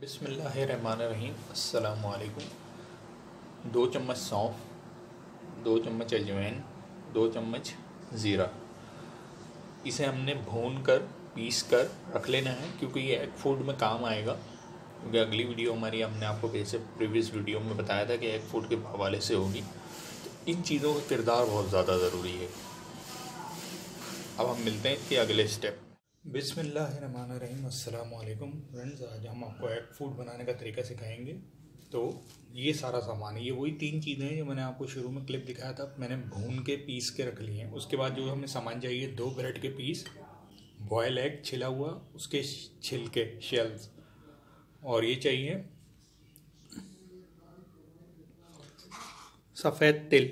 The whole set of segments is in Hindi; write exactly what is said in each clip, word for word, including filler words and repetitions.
बिस्मिल्लाहिर्रहमानिर्रहीम। अस्सलामु अलैकुम। दो चम्मच सौंफ, दो चम्मच अजवाइन, दो चम्मच ज़ीरा, इसे हमने भून कर पीस कर रख लेना है क्योंकि ये एग फूड में काम आएगा। क्योंकि अगली वीडियो हमारी हमने आपको वैसे प्रीवियस वीडियो में बताया था कि एग फूड के हवाले से होगी। तो इन चीज़ों का किरदार बहुत ज़्यादा ज़रूरी है। अब हम मिलते हैं इसके अगले स्टेप। बिस्मिल्लाहिर्रहमानिर्रहीम। अस्सलामु अलैकुम फ्रेंड्स, आज हम आपको एग फूड बनाने का तरीका सिखाएंगे। तो ये सारा सामान है, ये वही तीन चीज़ें हैं जो मैंने आपको शुरू में क्लिप दिखाया था। मैंने भून के पीस के रख लिए हैं। उसके बाद जो हमें सामान चाहिए, दो ब्रेड के पीस, बॉयल एग छिला हुआ, उसके छिलके शेल्स, और ये चाहिए सफ़ेद तिल,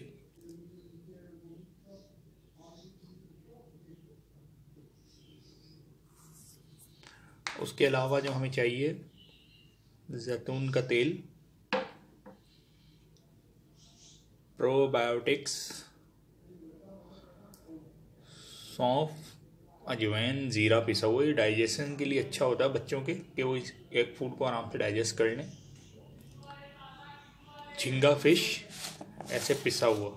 उसके अलावा जो हमें चाहिए जैतून का तेल, प्रोबायोटिक्स, सौंफ, अजवाइन, ज़ीरा पिसा हुआ। ये डाइजेशन के लिए अच्छा होता है बच्चों के, कि वो इस एग फूड को आराम से डाइजेस्ट कर लें। झींगा फिश ऐसे पिसा हुआ,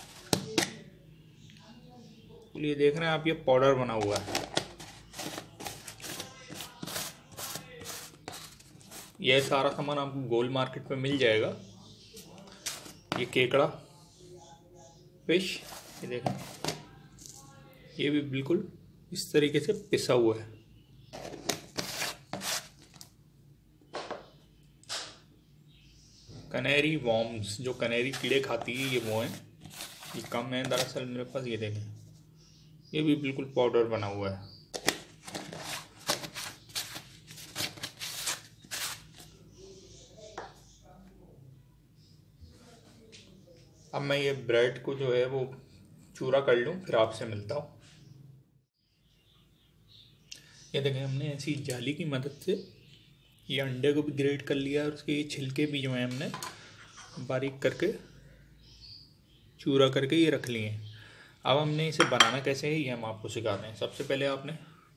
ये देख रहे हैं आप, ये पाउडर बना हुआ है। यह सारा सामान आपको गोल मार्केट में मिल जाएगा। ये केकड़ा फिश, ये देखें, ये भी बिल्कुल इस तरीके से पिसा हुआ है। कनेरी वॉर्म्स, जो कनेरी कीड़े खाती है, ये वो हैं। ये कम है दरअसल मेरे पास, ये देखें, ये भी बिल्कुल पाउडर बना हुआ है। अब मैं ये ब्रेड को जो है वो चूरा कर लूँ, फिर आपसे मिलता हूँ। ये देखें, हमने ऐसी जाली की मदद से ये अंडे को भी ग्रेट कर लिया, और उसके ये छिलके भी जो हैं हमने बारीक करके चूरा करके ये रख लिए हैं। अब हमने इसे बनाना कैसे है ये हम आपको सिखाते हैं। सबसे पहले आपने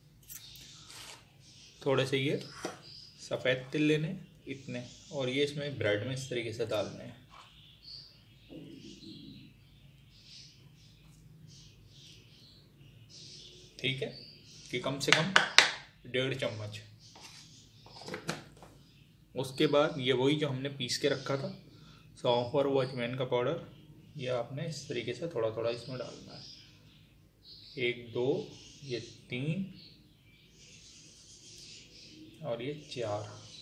थोड़े से ये सफ़ेद तिल लेने, इतने, और ये इसमें ब्रेड में इस तरीके से डालने हैं। ठीक है, कि कम से कम डेढ़ चम्मच। उसके बाद ये वही जो हमने पीस के रखा था सौंफ और वो अजवाइन का पाउडर, ये आपने इस तरीके से थोड़ा थोड़ा इसमें डालना है। एक, दो, ये तीन, और ये चार,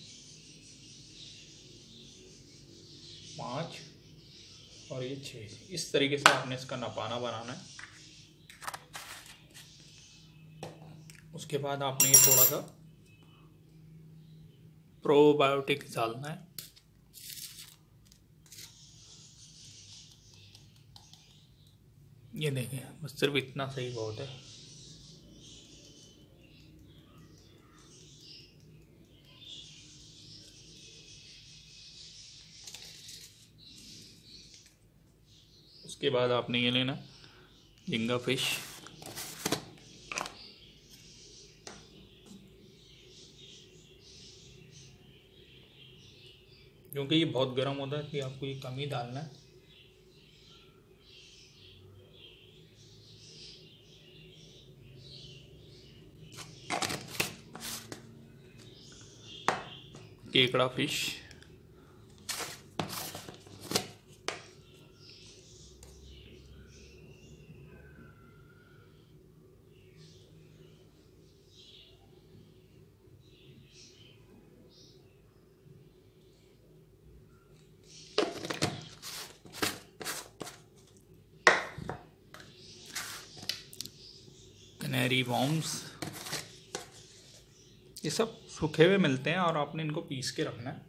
पाँच, और ये छः। इस तरीके से आपने इसका नपाना बनाना है। उसके बाद आपने ये थोड़ा सा प्रोबायोटिक डालना है। ये देखें, बस सिर्फ इतना सही बहुत है। उसके बाद आपने ये लेना झींगा फिश, क्योंकि ये बहुत गर्म होता है कि आपको ये कम ही डालना है। केकड़ा फिश, कनेरी वॉर्म्स, ये सब सूखे हुए मिलते हैं और आपने इनको पीस के रखना है।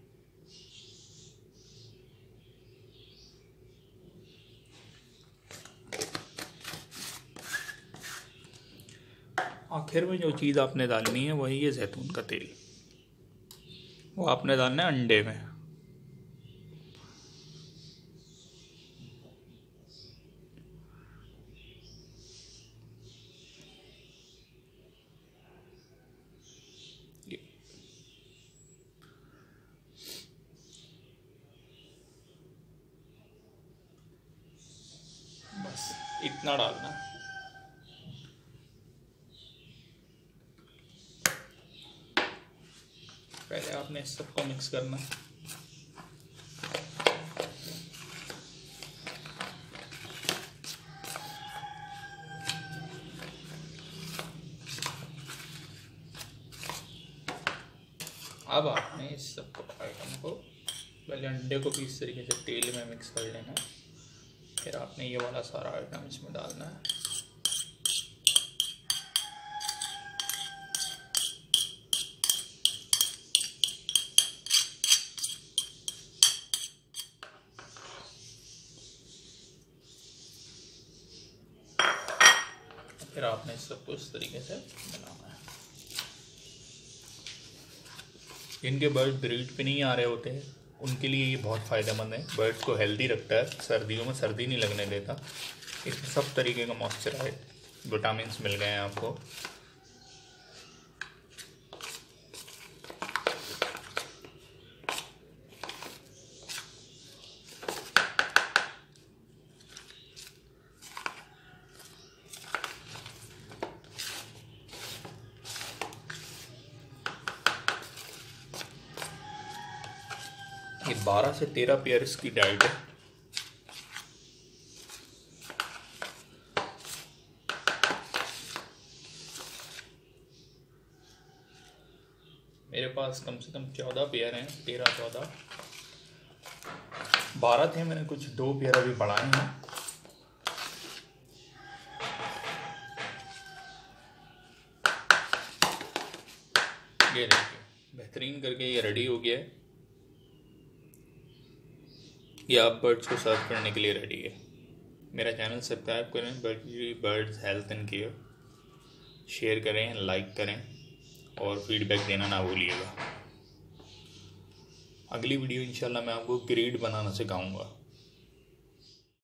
आखिर में जो चीज़ आपने डालनी है वही है जैतून का तेल। वो आपने डालना है अंडे में। इतना डालना है। पहले आपने इस सबको मिक्स करना है। अब आपने इस सबको आइटम को पहले अंडे को भी इस तरीके से तेल में मिक्स कर लेना है, फिर आपने ये वाला सारा आइटम इसमें डालना है। फिर आपने इस सबको इस तरीके से बनाना है। जिनके बर्ड ब्रीड पे नहीं आ रहे होते हैं उनके लिए ये बहुत फ़ायदेमंद है। बर्ड्स को हेल्दी रखता है, सर्दियों में सर्दी नहीं लगने देता। इसमें सब तरीके का मॉइस्चर है, विटामिन्स मिल गए हैं आपको। ये बारह से तेरह पेयर इसकी डाइट है। मेरे पास कम से कम चौदह पेयर हैं, तेरह चौदह बारह थे, मैंने कुछ दो पेयर अभी बढ़ाए हैं। ये देखिए बेहतरीन करके ये रेडी हो गया है। ये आप बर्ड्स को सर्व करने के लिए रेडी है। मेरा चैनल सब्सक्राइब करें, birds health and care, share करें, लाइक करें और फीडबैक देना ना भूलिएगा। अगली वीडियो इंशाल्लाह मैं आपको ग्रिड बनाना सिखाऊंगा।